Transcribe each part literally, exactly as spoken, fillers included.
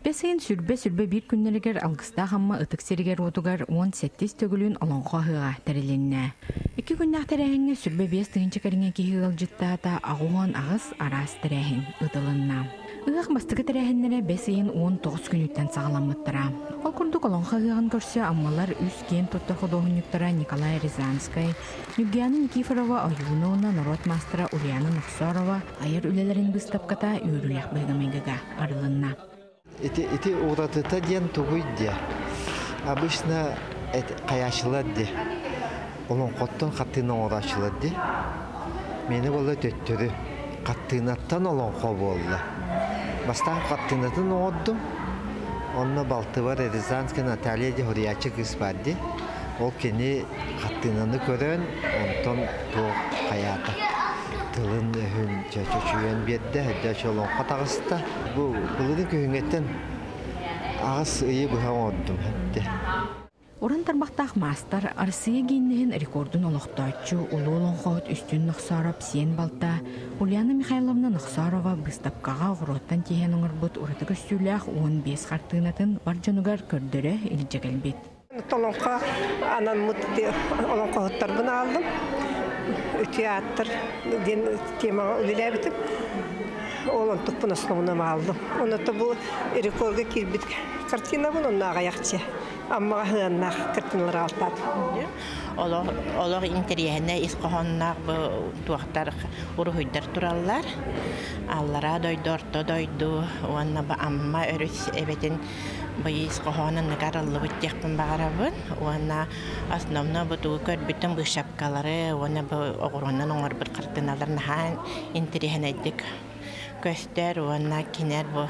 Бесейін сүрбе-сүрбе бір күннерігер алғыста қамма ұтық серігер отугар он сеттес төгілін олонға ғыға тәріленне. Екі күннақ тәрәхіңе сүрбе бес тығынчы кәріңе кейі ғылжыттата ағуған ағыз арас тәрәхің ұтылынна. Ұғақ бастығы тәрәхінлері бесейін он тоғыз күн үттен сағаламыттыра. Ол күрдік олонға ғыған көрсе аммалар үс кен тұттар құдоғынюктара Николай Рязанскай, Нүгияны Никифорова Аюновна, народ мастера Ульяна Нұқсарова айыр үлелерін бұстапқата үйрілек бұйғамегіға арылынна. Эти уратыта ден тугуйде. Обычно это каяшылады. Олон коттон каттына орашылады. Мени болла төттөрү. Каттынаттан олон ко болду. Бастан каттынатын оддум. Онна Балтывар Рязанская Наталья де Хурячы кыз барды. Ол кени каттынаны көрөн, онтон тоо каята. Тылын хүн чөчөчүен берде, дэчолон катагыста. Бу булын көңөттен агыс ыйы быхан оддум хетте. Оран тарбақтақ мастар арсыя гейннеген рекордын олықтаачу улуолон қоғыт үстін Нұқсаров сен балта Ульяна Михайловна Нұқсарова бұстапқаға ғыроттан тейен оңырбыт ұраты көстүләқ он бес қартынатын бар жонугар көрдірі илжегелбет. Толонқа анан мұтты олон қоғыттарбын алдым. Өте аттыр ден темаға үлілі бітіп. Олон тұқпын основным алдым. Оныты бұл рекордға келбет картина бұл онна ағаяқчы. Amma hıannak kırtınlar altat. Olar olar interiyene isqohannak bu tuaqtar uruhuydar turallar. Allara doydor doydu wanna ba amma örüs ebetin bu isqohanan nagarallı bitjaqpın bağarabın. Wanna asnamna bu tuqar bitim bu şapkalары, wanna bu oğrondan oğar bir kırtınalar nahan interiyene dik. Köster wanna kiner bu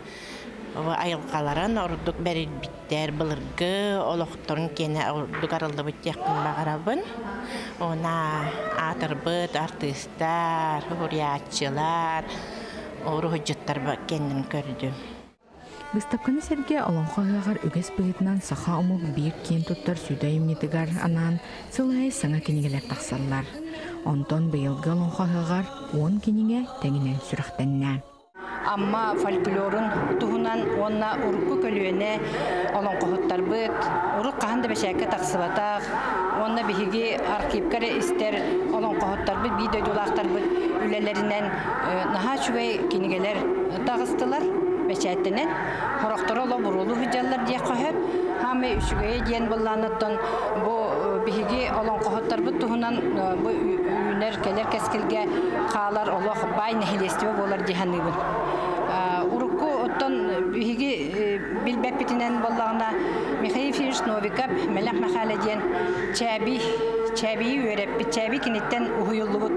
ayılqalaran orduk berir bitter bılırgı oloqtorun kene orduk araldı bitjaqpın bağarabın. Ona atırbıt artistlar, huriyatçılar, ruhujjattar kendin kördü. Бұстапқаны сәрге олонға ғағар үгес бұғытынан сақа ұмық бір кен тұттар сүйді емнетігар анан сылай саңа кенегелер тақсалар. Онтон бұйылғы олонға ғағар он кенеге тәңінен сүрақтанна. Amma folklorun tuhunan onna urku kölüene olan qohuttar bıt uruk qahanda beşäke taqsıbataq onna bihigi arkipkare ister olan qohuttar bıt video dolaqtar bıt ülelerinden naha şüvey kinigeler tağıstılar beşättenen horaqtara ola burulu hüjallar diye qohut hame üçüge diyen bollanıttan bu bihigi olan qohuttar bıt tuhunan bu üner keler keskilge qalar Allah bay nehilestiwe bolar dihanыбын. Урукку оттон биги билбепитинен боллагына Михаил Фирш Новиков мелах махаладен чаби чаби өреп чаби кинеттен уюллубут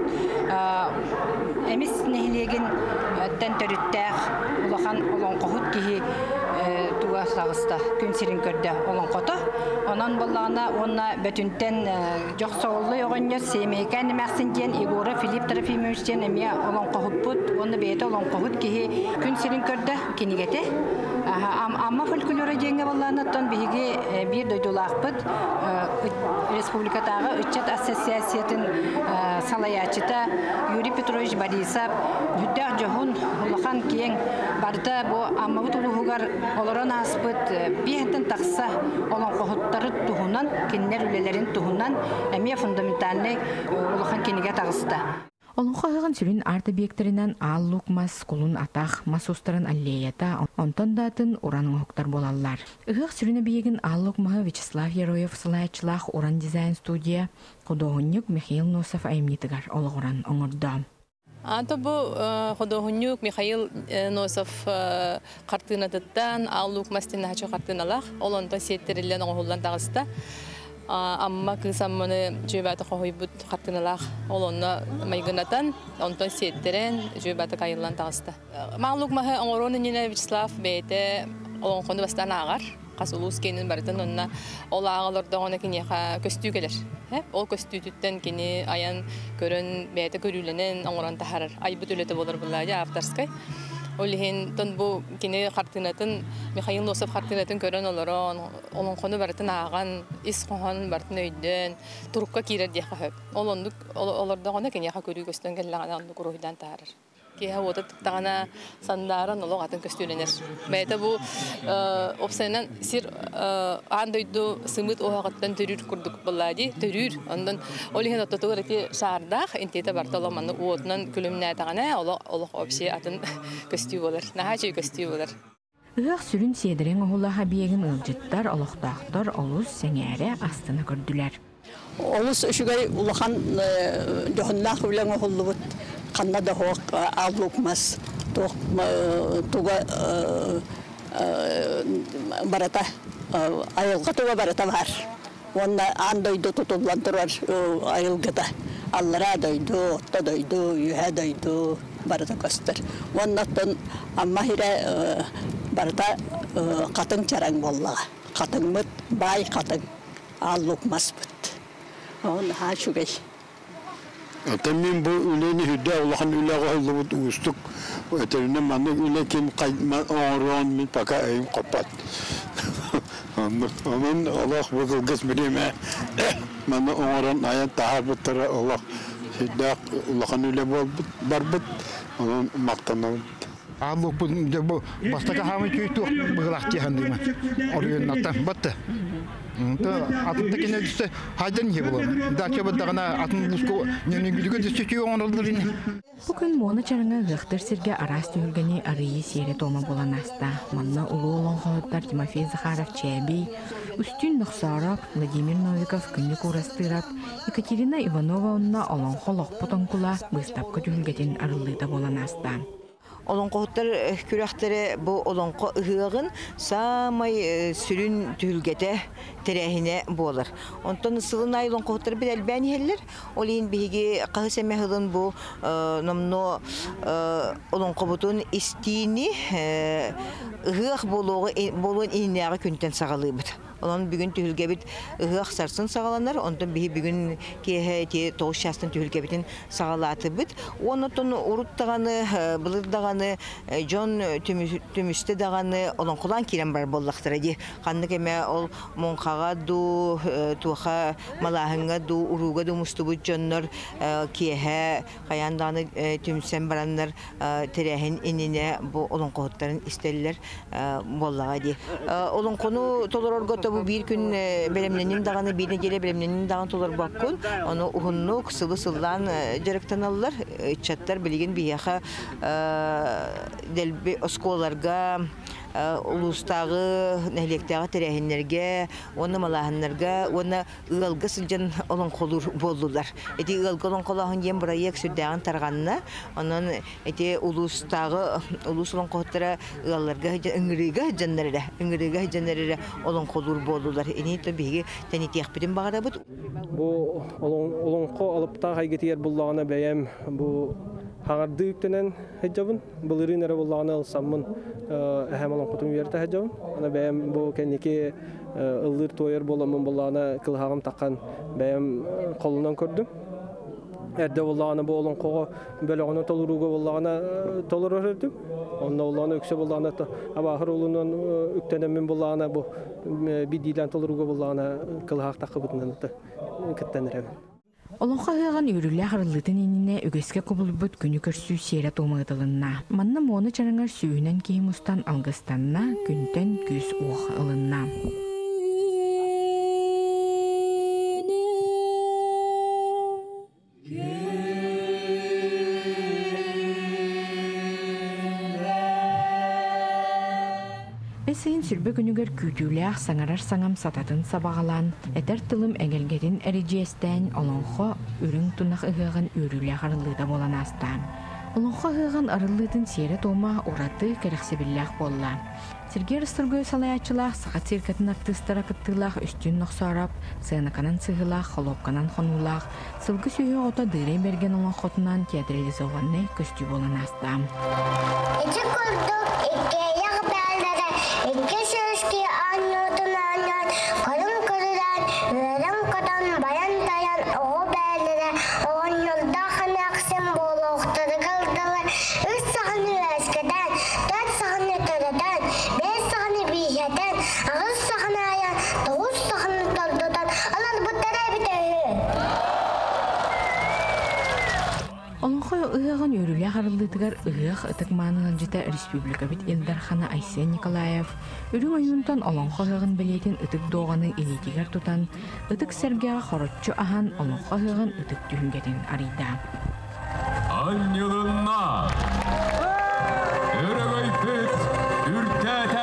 эмис нехилеген тентөрүттәх улахан олон кохут ки туга сагыста күн сирин көрдө олон кото онан боллагына онна бөтүнтен жоксооллу йогонья семейкен максинтен Игора Филипп Трофимовичтен эмия олон кохуппут онна бейте олон кохут ки күн сирин көрдө кинигете Amma folklora jenge bollanattan bihigi bir doydulaqpıt Respublikadağı Üççet Asosiasiyatin salayachita Yuriy Petrovich Borisov hüddaq johun ulakan kiyeng barda bu amma butuluğugar oloran aspıt bihenten taqsa olan qohutları tuhunan kinler ülelerin tuhunan emiye fundamentalne ulakan kiniga taqısta. Олонға ғығын сүрін арты бектерінен аллук мас құлын атақ масустарын аллеята онтон датын ураның хоқтар болалар. Үғық сүріні бейгін аллук мағы Вячеслав Яроев сылайчылақ уран дизайн студия құдоғынюк Михаил Носов айымнетігар олық уран оңырды. Anta bu Xodohunyuk Mikhail Nosov qartınatından alluk mastin haçı qartınalaq olanda setterilen oğullan dağısta amma kısamını cübata qoyubut qartınalaq olanda maygınatan ondan setteren cübata kayıllan dağısta. Mağluk mahı oğronun yine Vyacheslav beyte olan konu bastan ağar. Qasulus-kenin barıdan onna ol ağalarda ona kini köstü gelir. Ol köstütütten kini ayan görün beyte görülenen oğran taharar. Ay bu tülete olur bulayca aftarskay. Olihin ton bu kini qartınatın Mikhail Nosov qartınatın görün olaran olan konu barıdan ağan is qohan barıdan öyden turukka kirer diye qahıp. Olanduk olarda ona kini görü göstön gellan andı kuruhdan taharar. кеһе ота тагана сандаран олог атын көстүленер. Бәйте бу опсайнан сир андойду сымыт оһагаттан төрүр курдук буллади, төрүр. Ондан олиһен оттогор эти шаардах интете барталаманы уотнан күлүмнә тагана олог олог опси атын көстү булар. Нахачы көстү булар. Ыах сүрүн седерен оһулаха биегин ылжыттар олохтаахтар олус сеңәре астына көрдүләр. Олус үшүгай улахан дөхөннах билен оһуллубут канна да хок аллукмас тох туга барата айылга туга барата бар. Онна андойду тутулган турар айылгата. Аллара дойду, отта дойду, юһа дойду барата кастыр. Оннаттан амма хире барата катын чараң боллага. Катыңмыт бай катын аллукмаспыт. Он хашугай. Атамин бу үлени хүдә улахан үләгә хыллыбыт устук. Өтәренә маны үлә ким кайтма орон мин пока айым капат. Анын Аллах бу гыс биреме. Маны орон аят тахабыттыра Аллах хүдә улахан үлә барбыт. Анын мактанабыт. Аллах бу бастака хамы көйтү быгылак тихандыма. Орыйнаттан батты. Атын такene düşse haydan yebulur. Daça badagana атын буско ненегүдүгө düşсө оңордурин. Бүгүн моны чараңа гыктыр сирге арас төгөлгөни арыйы сере тома болан аста. Манна улуу олоңхоттар Тимофей Захаров Чеби, Устюн Нохсаров, Владимир Новиков күнү курастырап, Екатерина Иванова онна олоңхолок потонкула быстапкы төгөлгөтен арылыйда болан аста. Олонқоттар күрәхтәре бу олонқо ыгыгын самай сүрүн түлгәтә терәһине булыр. Онтон сылын ай олонқоттар бил бәни хәлләр. Олин биге кахсәмә хылын бу номно олонқо бутун истини ыгык болугы болуын иннәгә күнтән сагалыбыт. Onun bugün tühülgebit ıhıaq sarsın sağalanlar, ondan bihi bugün kehe te toğuş şastın tühülgebitin sağalatı bit. Ondan urut dağını, bılır dağını, John tümüste dağını olan kulan kiren bar bollaqtır edi. Kanlık eme ol monqağa du, tuğa malahınga du, uruga du mustubut jonlar kehe kayan dağını tümüsen baranlar terehin inine bu olan qoğutların isterler bollağa edi. Olan konu tolur orgotu bu bir gün belemlenin dağını bir necele belemlenin dağını tolar bakkun onu uhunluk sıvı sıvılan jarıktan alırlar çatlar bilgin bir yaha delbi oskolarga ulustağı nehliktağı terehinlerge onu malahanlarga onu ılgı sıcan olan kolur boldular. Eti ılgı olan kolahın yem buraya sürdağın tarğanına onun eti ulustağı ulus olan kohutlara ıllarga ıngırıga canları ıngırıga canları olan kolur boldular. Eni tabii teniti yakbidin bağıra bud. Bu olan ko alıp da haygetiyer bullağına beyem bu Hangardı yüktenen hecabın, bılırın ere bullağına alsamın hem olan kutum yerde hecabın. Ana beyem bu kendiki ıldır toyar bolamın bullağına kılhağım takan beyem kolundan gördüm. Erde bullağına bu olan koğa böyle onu toluruga bullağına tolur ördüm. Onunla bullağına ökse bullağına ama ahır olundan yüktenemin bullağına bu bir dilen toluruga bullağına kılhağ takıbıdından kıttanır. Олонқа ғыған үйрілі ғарылытын еніне өгеске көбілбіт күні көрсі сері томығытылынна. Манна моны чарыңар сүйінен кейім ұстан алғыстанна күнтен күз оқ ылынна. Бесейін сүрбі күнігер күтіліғ саңарар саңам сататын сабағалан, әтер тылым әгелгетін әріжестен олонқо үрің тұнақ ұғығын үріліғ арылыда болан астан. Олонқо ұғығын арылыдың сері тома ораты кәріқсебіліғ болла. Сергей Рыстыргөй салаячылақ сағат серкетін артыстара кыттылақ үстін нұқсарап, сығынақанан сығылақ, холопқанан қонулақ, сылғы сүйе ота дырай берген олонқотынан театрализованный көсті болан астан. İki sözki anladın anlat, karın kırılan, verem katan, bayan dayan, o belire, on yılda hanaksim boluqtırı kıldılar. Üç sahne eskiden, dört sahne töreden, beş sahne biyeden, ağız sahne ayan, dokuz sahne toldudan, alın bu tere bir tühü. Олонхой ыгагын өрүле харылдытыгар ыгах ытык маанынан жыта республика бит Илдархана Айсен Николаев үрүң оюнтан олонхой ыгын билетин ытык дооганы илетигер тутан ытык сергега хоротчу ахан олонхой ыгын ытык түһүнгетин арыйда. Аннылынна өрөгөйпүт үртәтә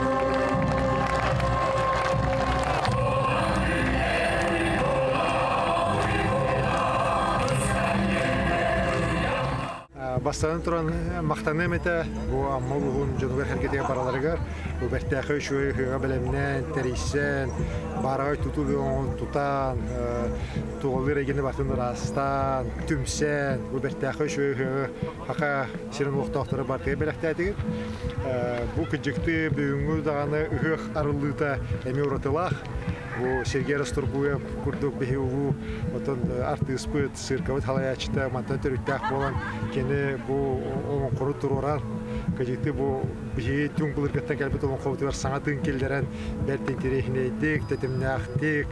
Бастан туран мактаным эте бу аммал улун жонугар хәрәкәткә бараларыгар бу бертәхе шуй хыга белемнән терисен барай тутулуң тутан тугылыр егене батын растан түмсен бу бертәхе шуй хака сирен вакыттары бар тә беләктәдер бу кыҗыкты бүгүнгү даганы ыгых арылыта эми уратылах бу Сергей Расторгуев курдук бехеу отон артиспыт цирковый халаячта мататер үтәк болан кене бу он куру турурар кыҗыкты бу бихи түңгүлөр гәттән калбыт он ковтыр саңатын келдерен бертен терехнейдик тетемнәхтик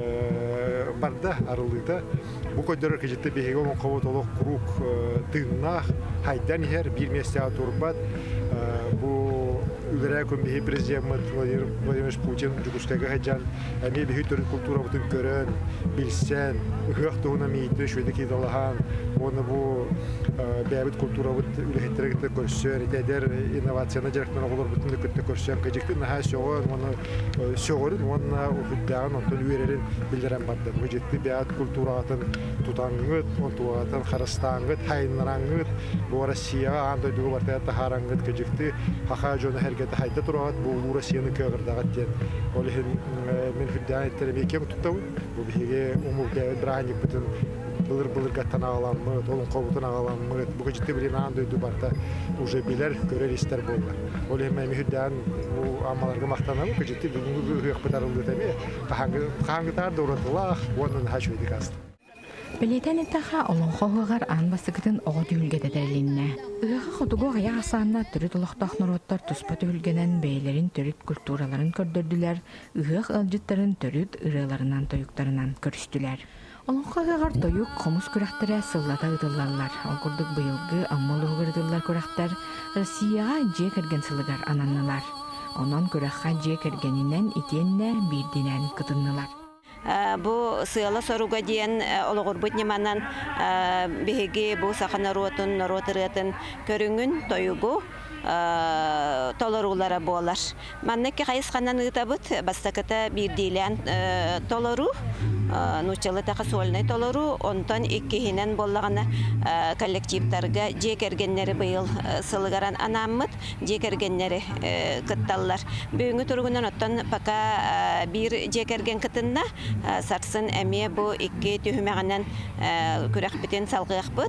барда арылыта бу көдөрөр кыҗыкты бехи он ковот олок круг тыннах хайдан һәр бир месте турбат бу үләрә күмбе президент Владимир Владимирович Путин Джугускага хаҗан әми бихи төрү культура бутын көрән билсән гых туна мийте шуйдыки далахан оны бу бәбит культура бут үләһтерәгә көрсәр идәдер инновацияны җәрәктән олар бутын көттә көрсәр кыҗыкты наһа шөгөн оны шөгөр оны уфудан онтон үрәрен билдерән барды бу җитти бәбит культуратын тутангыт онтуатын харастангыт хайнарангыт бу Россия анда дугы барта тахарангыт кыҗыкты хаха җона һәргә хайда турат бу Россияны көгөрдәгәт дигән олеһин мен фиддан тербекем туттау бу биге умур бәбит браханик бутын былыр былыр гаттан агаламмы толун кобутун агаламмы бу җитти билен анда ду барта уже билер көрер истер булды олеһин мен фиддан бу амаларга мактанам бу җитти бүгүнгү бу хыппатарылды тәме хангы хангытар дураттылах онун хачуйды каст Белетен этаха олонхогар ан басыгытын ого дүлгете дәрелинне. Ыга хотуго гая асанна төрүт олохтах нороттар туспа түлгенен бейлерин төрүт культураларын көрдөрдүләр, ыга алжыттарын төрүт ырыларынан тоюктарынан көрүстүләр. Олонхогар тоюк комус күрәхтере сыллата ыдылларлар. Олгурдук быйылгы аммалуу гырдыллар күрәхтер Россияга же кергән сылыгар ананнылар. Онан күрәхка же кергәнинен итенне бирдинен кытыннылар. Бу сыяла соруга диен ологорбут неманан беге бу сахана ротун ротыратын көрүнгүн тоюгу толорулара болар. Маннеке кайысканан ытабыт бастаката бирдилен толору нучалы така суальный толору онтон иккихинен боллагана коллективтарга жекергеннери быйыл сылыгаран анаммыт жекергеннери кытталлар. Бүгүнгү тургунан оттон пока бир жекерген кытынна сарсын эме бу икки түһүмәгәннән күрәк битен салгыякбыт.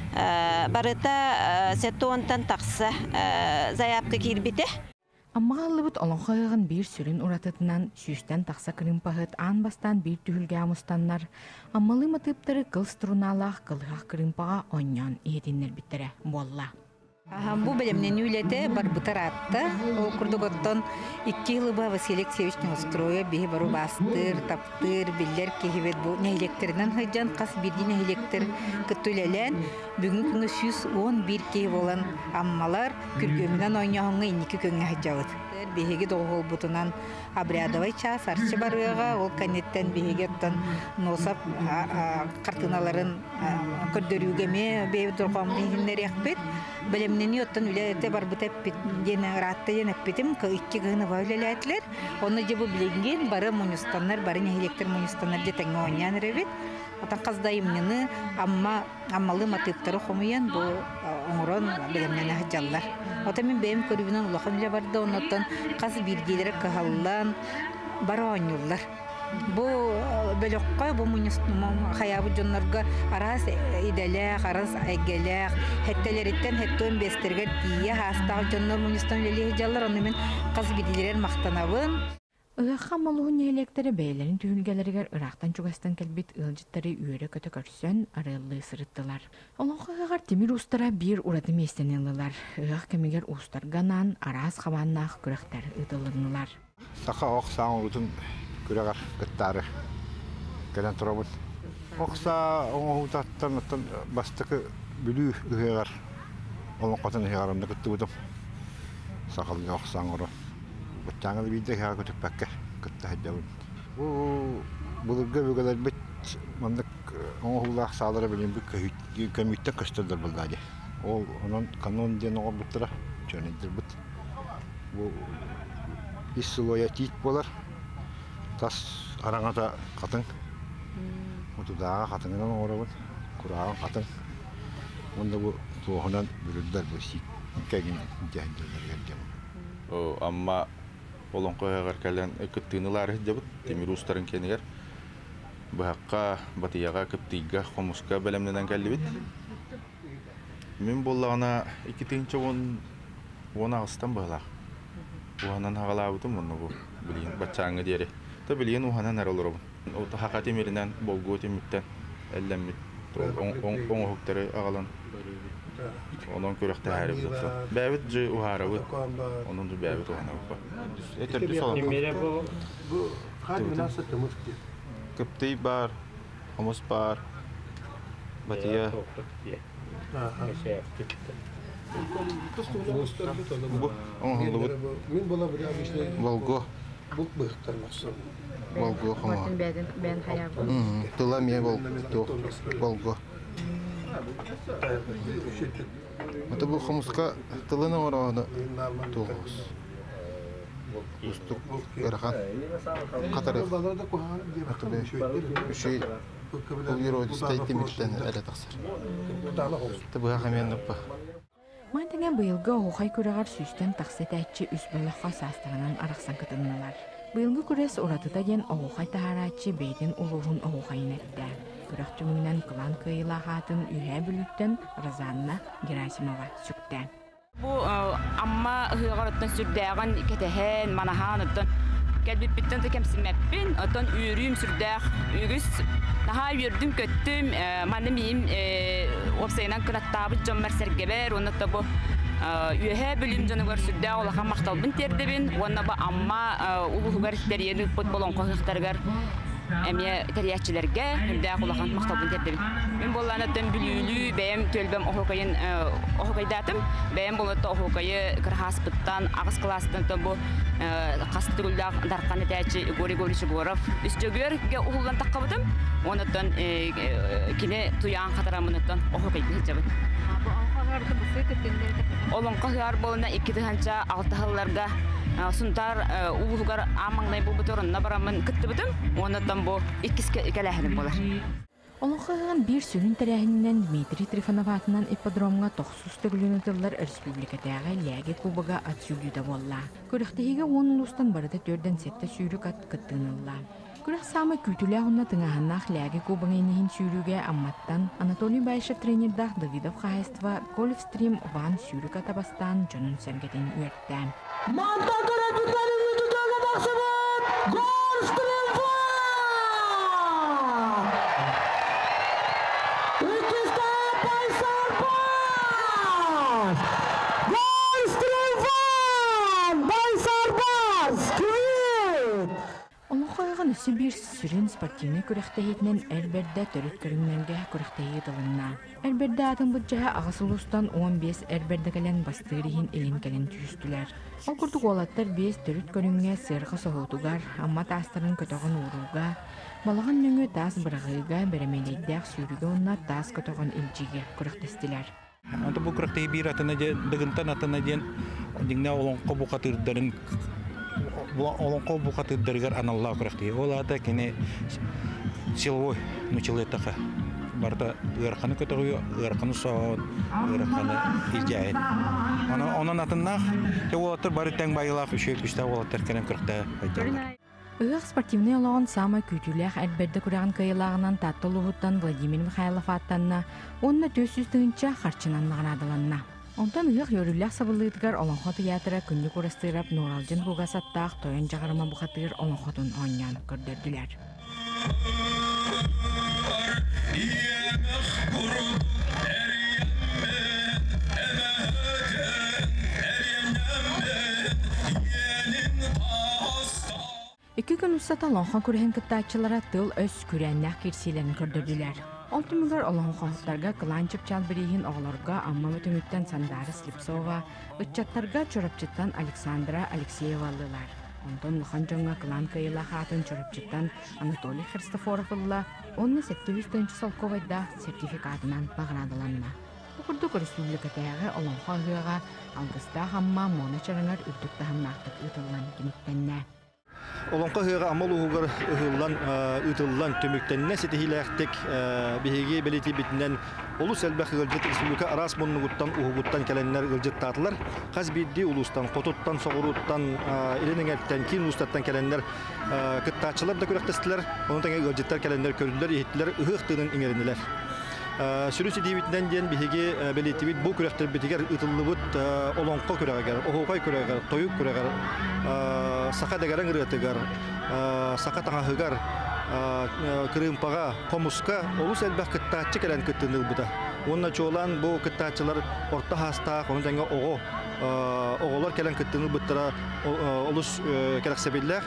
Барыта сеттонтан такса заявка кирбите. Амма алыбыт олонхойгын бир сүрін уратытынан сүйістен тақса кырымпахыт ан бастан бир түхілге амустаннар. Аммалы матыптары кыл струналах кылғақ кырымпаға оньон иетиннер биттері болла. Бу белемнен үлете барбытар атты. Ол курдуготтон икки йылыба Василий Алексеевичтің устроя бихи бару бастыр, таптыр, биллер кехибет бу нәйлектерінен хайджан қас бірді нәйлектер күттілелен бүгін күнгі сүз он бир кей болан аммалар күргөмінен ойнағыңы инекі көнгө хайджауыд. Бихиги доғыл бұтынан обрядовай час арчы барыға, ол канеттен бихигеттен носап қартыналарын көрдөрүгеме бейбі дұрғам бейгіндер яқпет. Білімнен оттан үләйті бар бұт әппет, дені ратты ден әппетім, икки ғыны ба үләләйтілер. Оны жебі білінген бары мұнюстанлар, бары нәхелектер мұнюстанлар детәңі ойнан рәбет. Отан қаздайымнені амма аммалы матыптары қомыян бұл оңырон білімнен әхджаллар. Ота мен бәйім көрігінен ұлақын үлі барды, оннаттан қаз біргелері қағаллан бары ойнулар. Бу бөлөккө бу мунистум хаябы жоннорго арас иделек, арас айгелек, хеттелериттен хеттон бестергер дия хастагы жоннор мунистум лелеги жаллар аны мен кыз бидилер мактанабын. Ыгакка малуун электери бейлерин түгүлгелеригер ырактан чугастан келбит ылжыттары үйөрө көтө көрсөн арылы сырыттылар. Олонхогар темир устара бир урады местенелылар. Ыгак кемигер устарганан арас хабаннах күрөктөр ыдылынылар. Сака оксаң утун күрәгәр кыттары кәлән торабыз. Окса оңгытаттан бастыкы Bülü ühegar. Onun qatan ühegarımda kıttı budum. Saqalga oqsangoro. Bıçağını bir de ühegar kötük bakke kıttı hajjabın. Bu bulurga bögeler bit mandık oğullah sağlara bilin bir kömütte kıştırdır buldadı. O onun kanon diyen o buttura çönedir but. Bu isloya tit bolar. Tas arangata katın. Otudağa katının orabın. Kurağın katın. Onda bu tuğunan bürüdler bu sik. Kegin jahandirler geldim. O amma olon koyagar kalen ekıttığınılar hıcabıt temir ustaların keniger. Bu hakka batiyaga kıptiga komuska belemneden geldi bit. Min bollağına iki tinçe on on ağıstan bağlar. Uhanan haqala butum onu bu bilin bachanga diye. Ta bilin uhanan her olur bu. O ta hakati merinden bolgo temitten ellemit. On on hoktere ağalan. Onun körekte her bir doktor. Bäbit je uhara bu. Onun da bäbit ohana bu. Eter bir sola. Bu bu hadi münasebet tımız ki. Kıptı bar, humus bar. Batiya. Bu onun bu. Min bola bir abişne. Volgo. Bu bıhtır nasıl? Volgo hama. Ben ben hayal. Hmm, tula mi volgo. Volgo. Это был хомуска тылына ораны тоғыз. Устук ырхан қатары. Үшей полироид стейті меттен әлі тақсыр. Табыға қамен ұппа. Мантыңа бұйылғы оғай көріғар сүйістен тақсет әтчі үс бұлыққа састығынан арақсан кытынылар. Бұйылғы көрес оратыда ген оғай тағаратчы бейден ұлығын оғайын әтті. Күрәқтүмінен қылан қиыла қатын үйе бүліттен Разанна Герасимова сүкті. Бұл амма ұйғарыттан сүрдәғын кетехен, манахан ұттан кәлбіп біттен кәмсімәппен, ұттан үйірім сүрдәғ, үйгіс наға үйірдім көттім, маны мейім опсайынан күрәттабы жон мәрсергебер, оны да бұл үйе бүлім жонығар сүрдәғ олаға мақталбын тердебін, оны бұл амма ұлығығар дәрені бұтболон қоғықтарғар Эмия териячилерге үрдә кулакан мактабын тердим. Мен болланаттан бүлүлү бәем төлбәм охокайын охокайдатым. Бәем болотта охокайы кырхаспыттан агыс класстан бу кастыгылда даркан этәчи Гори Горич Горов үстөгөргә угулдан таккабытым. Онаттан кине туян катарамынаттан охокайды хҗабы. Бу охогарды бусы кетендер. Олон кахар болна икки тыганча алты хылларга сунтар улугар амаңдай бу буторунна барамын кыттыбытым. Онаттан бу иккиске икеләһенем булар. Олонқаған бір сүрін тәрәхіннен Дмитрий Трифонов атынан ипподромға тоқсыз төгілінетілер республикатағы ләге кубаға ат сүйрюді болла. Көріқтігіге оның ұстан барыда төрден сетті сүйрік ат кыттыңылла. Көріқ самы күйтілі ағынна тыңағаннақ ләге кубаға енеген сүйрюге амматтан Анатолий Байшев тренердақ Давидов Хайства Колевстрим Ван сүйрік атабастан жонын сәргетін үйертті. Сибир сүрін спортивный көріқтейетінен әрберді төріт көріңнерге көріқтейетілінна. Әрберді атын бұджаға ағысылыстан он бес әрберді кәлен бастығырығын елін кәлен түйістілер. Ол күрдік олаттар бес төріт көріңге сырғы соғытуғар, амма тастарын көтіғын ұруға, балаған нөңі тас бірағыға бәрімелейдәқ сүйріге онна тас көтіғын елжіге көріқтестілер. Anta bu kırıkta bir atına diye, dıgıntan atına diye, dinle olan kobu katırların, olan kobu katırlar anallah kırıktı. Ola da kine silvoy, nuçiletaka. Barda ırkanı kötüğü, ırkanı soğun, ırkanı ilcayin. Ona onun atına, te olatır bari ten bayılaq, üşüyüp işte olatır kenen kırıkta. Ыгық спортивный олағын сама күйтіләқ әлберді күрәғын кайылағынан таттылы ғыттан Владимир Михайлов аттанна, онына төс үстігінші қарчынанлаған адыланна. Онтан ыгық өріләқ сабылығыдығар оланқо театры күнді көрістіріп Норалжын бұғасаттақ тойын жағарыма бұқатығыр оланқотын ойнан көрдірділер. İki gün Сата лонха күрәһен кыттачылара тыл өс күрәннәк кирсиләрен көрдөрдүләр. Алтымыгар олонхоһтарга кыланчып чалбырыйын оғларга амма өтөмүттен Сандара Слепцова, ытчаттарга чорапчыттан Александра Алексеева алылар. Онтон лохан жоңга кылан кыйла хатын чорапчыттан Анатолий Христофоровла, онны сеттибистенчи Солковайда сертификатынан багынадыланна. Окурдук республикатагы олонхоһыга алгыста хамма мона чараңар үрдүк тахамнактык ытылган кимиттенне. Олонқа хыға амал уғығыр ұғылан, ұтылан төміктенне сетихиләқтік бігеге белеті бітінен олыс әлбәқ ғылжет республика арас мұнығыттан ұғығыттан кәләнлер ғылжет татылар. Қаз бейді ұлыстан, қотыттан, соғыруттан, иленің әрттен, кейін ұлыстаттан кәләнлер күттачылар да көрәқтістілер, оның тәңе ғылжеттер кәләнлер көрділер, ехеттілер ұғықтығын еңерінілер. Сүрүс идибитнен ден биһиги белетибит бу күрәктер битигер ытыллыбыт олонко күрәгәр, охокай күрәгәр, тоюк күрәгәр, сака дәгәрән рәтегәр, сака таңаһыгар, кырымпага, комуска олус әлбәк кыттачы кәлән кыттыныл бута. Онна чолан бу кыттачылар орта хаста, onun тәңгә ого, оголар кәлән кыттыныл буттара олус кәрәксәбилләр,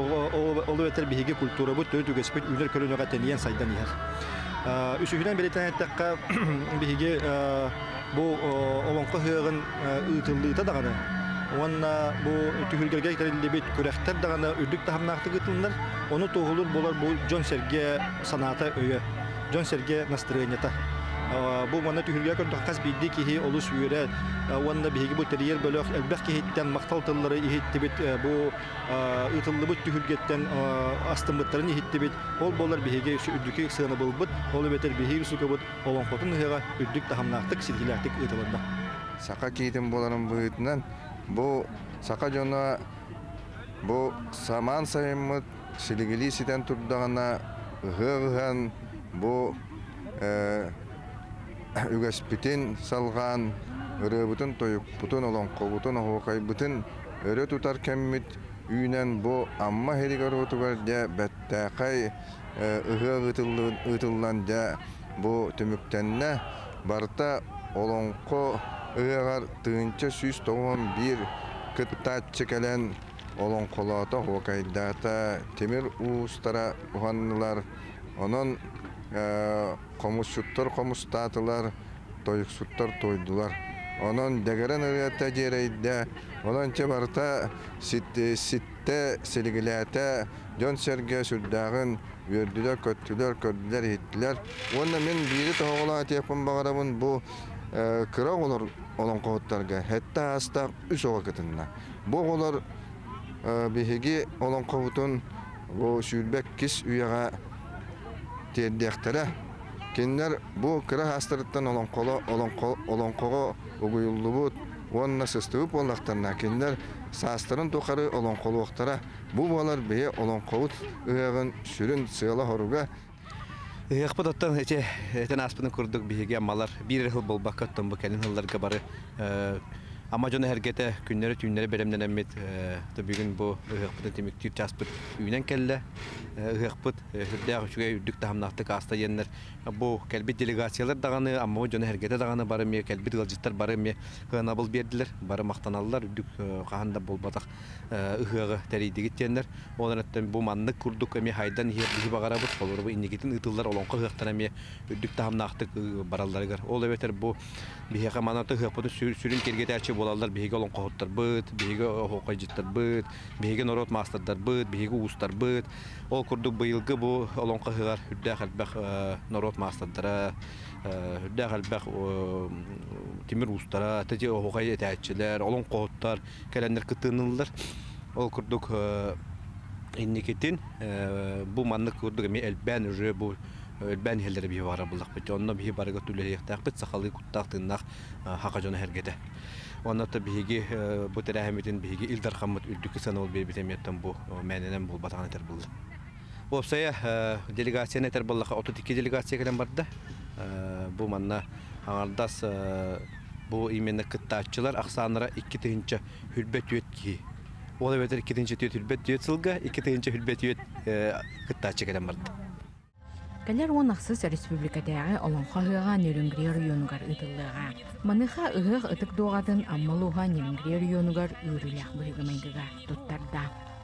олы бетер биһиги культура бу төтүгәспет үнер көрөнөгә тәниен сайдан яр. Үсүһүнән белетен әттәккә биһиге бу олонко хыгын ытыллыта даганы. Онна бу түһүлгәргә китерелде бит күрәхтәр даганы үрдүк тахамнакты гытылнар. Оны тоғылыр болар бу Джон Серге саната өйө. Джон Серге настроенията. Бу мана түһүлгә көрдүк каз бидди ки олус үйрә. Онна биһиге бу терьер бөлөк әлбәк киһиттән мактал тыллары иһитте бит бу ытыллы бит түһүлгәттән астымыттарын иһитте бит. Ол болар биһиге үрдүккә сыгына булбыт. Ол бетер биһиге сукыбыт олонкотун хыга үрдүк тахамнактык силгиләктик ытылында. Сака кийтен боларын быытынан бу сака жона бу саман сайымыт силгили ситен турдагана гыган бу үгәспитен салган өрөбүтүн тоюк бутун олонко бутун хокай бутун өрө тутар кеммит үйнен бу амма херигер отугар да беттакай ыгы ытыллан да бу төмүктенне барта олонко ыгар тыынча сүз тоғон бир кыттачы келен олонколото хокайдата темир устара уханнылар онон комуссуттар комустатылар тоюксуттар тойдулар онон дегерен ыгата жерейде онон чебарта ситте ситте селигилете Жон Серге сүрдагын өрдүлөр көттүлөр көрдүлөр иттилер онна мен бири тогола тепин багарабын бу кыра олар олонкоттарга хетта аста үч огатынна бу олар биһиги олонкобутун бу сүрбек кис үйага тердектере киндер бу кыра астырыттан олонколо олонко олонкого угуйуллубут онна сыстыбып олактарна киндер састырын токары олонколуктара бу балар бие олонкобут ыягын сүрүн сыйла хоруга Яқпадаттан эте этен аспын курдук биһиге амалар бир хыл болбаккаттан бу келин хылларга бары ама жона хергете күннәре түннәре беремнән әммет бүгүн бу яқпад темиктир часпыт үйнән келле яқпад хырдагы чугай үдүк тахамнактык аста яннар бу келбит делегациялар даганы ама жона хергете даганы бары ме келбит гылжыттар бары ме гынабыл бердилер бары мактаналлар үдүк каханда болбатак ыгыгы теридигит яннар олараттан бу маннык курдук эме хайдан херди багарабыз болор бу иннигитин ытыллар олонко хыктан эме үдүк тахамнактык баралларыгар ол эбетер бу бихека манаты хыпты сүрүн кергете болалар биһиге олонкоттар быт, биһиге хокайжыттар быт, биһиге народ мастардар быт, биһиге устар быт. Ол курдук быйылгы бу олонкоһыгар хүддә хәлбәх народ мастардара, хүддә хәлбәх тимир устара, тәҗи хокай этәчеләр, олонкоттар кәләннәр кытынылар. Ол курдук инникетин бу манны курдук ме элбән уже бу элбән хәлләре бии бара булак бит. Онны бии барга түләлек тәкъбит сахалы куттактыннак хака жона хәргәдә. Онната биһиги бу тәрәһәмитин биһиги Илдар Хаммат үлдүк санал бебитеметтен бу мәненен бул батаган этер булды. Опсая делегацияны этер буллака отуз эки делегация келен барды. Бу манна аңардас бу именно кыттачылар аксанара икки тыгынча хүлбет үетки. Ол эбетер икки тыгынча хүлбет үетсылга икки тыгынча хүлбет үет кыттачы келен барды. Кәлер он ақсыз республикадагы олонқа хыга Нерюнгри районугар ытыллыга. Маныха ыгық ытык доғадын аммалуға Нерюнгри районугар үріләк бұйгымайдыға туттарда.